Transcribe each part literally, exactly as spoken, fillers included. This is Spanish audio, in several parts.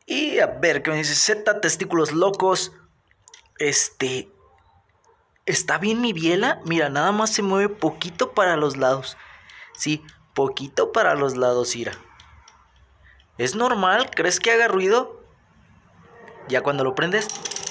Y a ver, que me dice Z, testículos locos. Este... ¿Está bien mi biela? Mira, nada más se mueve poquito para los lados. Sí, poquito para los lados, mira. ¿Es normal? ¿Crees que haga ruido? Ya cuando lo prendes...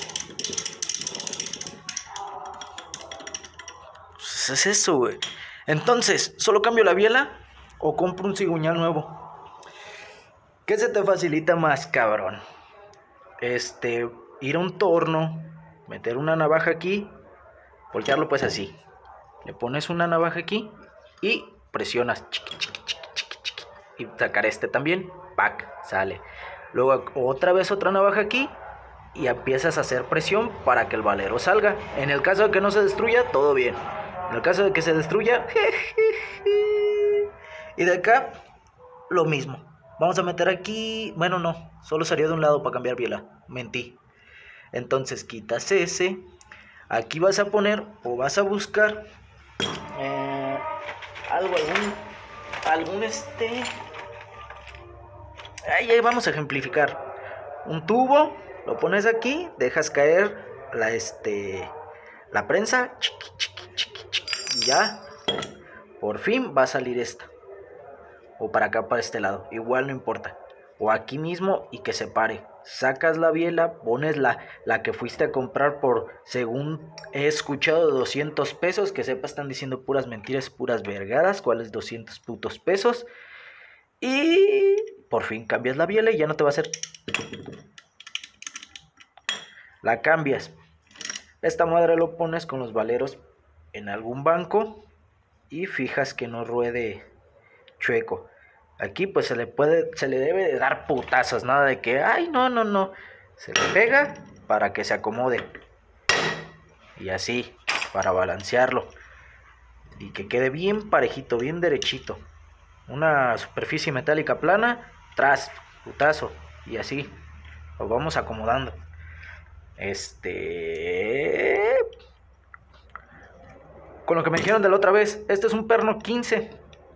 Pues es eso, güey. Entonces, ¿solo cambio la biela o compro un cigüeñal nuevo? ¿Qué se te facilita más, cabrón? Este, ir a un torno, meter una navaja aquí, voltearlo pues así. Le pones una navaja aquí y presionas chiqui, chiqui, chiqui, chiqui, chiqui, y sacar este también, pack, sale. Luego otra vez otra navaja aquí y empiezas a hacer presión para que el valero salga. En el caso de que no se destruya, todo bien. En el caso de que se destruya, y de acá, lo mismo. Vamos a meter aquí, bueno no, solo salió de un lado para cambiar biela, mentí. Entonces quitas ese, aquí vas a poner o vas a buscar eh, algo, algún, algún este, ahí, ahí vamos a ejemplificar. Un tubo, lo pones aquí, dejas caer la este, la prensa, chiqui, chiqui, chiqui, chiqui, y ya, por fin va a salir esta. O para acá, para este lado, igual no importa. O aquí mismo y que se pare. Sacas la biela, pones la, la que fuiste a comprar por, según he escuchado, de doscientos pesos. Que sepa, están diciendo puras mentiras, puras vergadas. ¿Cuáles doscientos putos pesos? Y por fin cambias la biela y ya no te va a hacer. La cambias. Esta madre lo pones con los valeros en algún banco y fijas que no ruede chueco. Aquí pues se le puede, se le debe de dar putazos, nada de que, ay, no, no, no. Se le pega para que se acomode. Y así, para balancearlo. Y que quede bien parejito, bien derechito. Una superficie metálica plana, tras, putazo. Y así, lo vamos acomodando. Este... Con lo que me dijeron de la otra vez, este es un perno quince.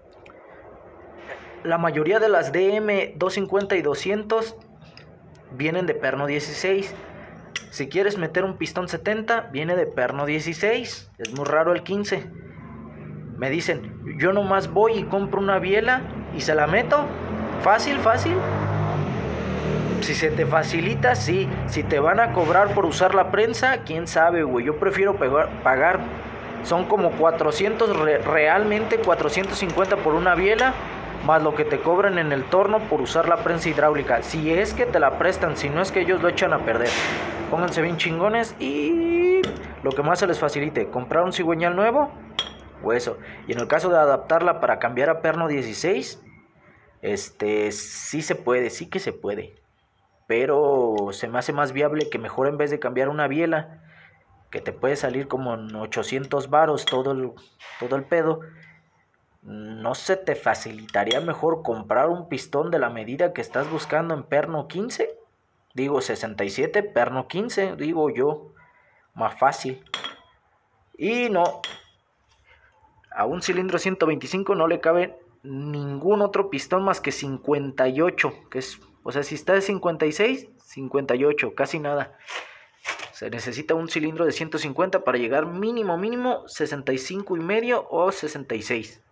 La mayoría de las D M doscientos cincuenta y doscientos vienen de perno dieciséis. Si quieres meter un pistón setenta, viene de perno dieciséis. Es muy raro el quince. Me dicen, yo nomás voy y compro una biela y se la meto. Fácil, fácil. Si se te facilita, sí. Si te van a cobrar por usar la prensa, quién sabe, güey. Yo prefiero pegar, pagar. Son como cuatrocientos, re, realmente cuatrocientos cincuenta por una biela, más lo que te cobran en el torno por usar la prensa hidráulica. Si es que te la prestan, si no es que ellos lo echan a perder. Pónganse bien chingones y lo que más se les facilite, comprar un cigüeñal nuevo o eso. Y en el caso de adaptarla para cambiar a perno dieciséis, este, sí se puede, sí que se puede. Pero se me hace más viable que mejor, en vez de cambiar una biela, que te puede salir como en ochocientos varos todo el, todo el pedo, ¿no se te facilitaría mejor comprar un pistón de la medida que estás buscando en perno quince? Digo sesenta y siete, perno quince, digo yo, más fácil. Y no, a un cilindro ciento veinticinco no le cabe ningún otro pistón más que cincuenta y ocho, que es, o sea, si está de cincuenta y seis, cincuenta y ocho, casi nada. Se necesita un cilindro de ciento cincuenta para llegar mínimo, mínimo sesenta y cinco y medio o sesenta y seis.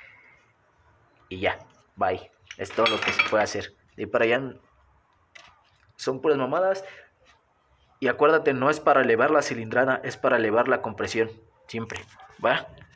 Y ya, bye. Es todo lo que se puede hacer. De para allá son puras mamadas. Y acuérdate, no es para elevar la cilindrada, es para elevar la compresión. Siempre. ¿Va?